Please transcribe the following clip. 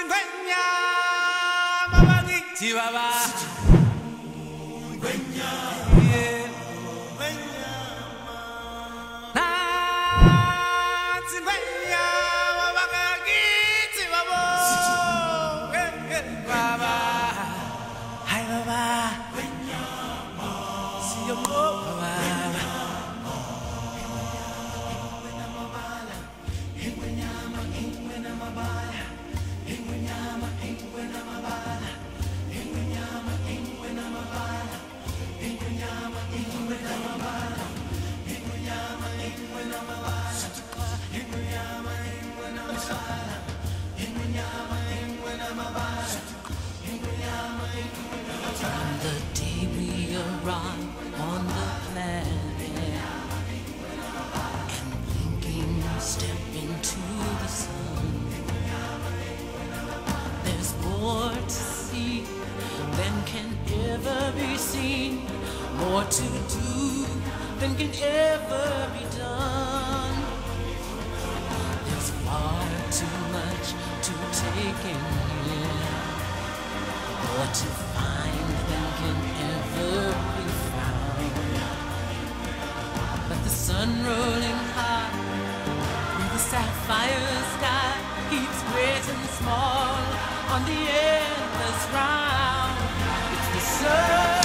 From the day we arrive on the planet and blinking step into the sun, there's more to see than can ever be seen, more to do than can ever be done. There's far too much to take in here, more to find than can ever be found. But the sun rolling high through the sapphire sky keeps great and small on the endless round. It's the sun.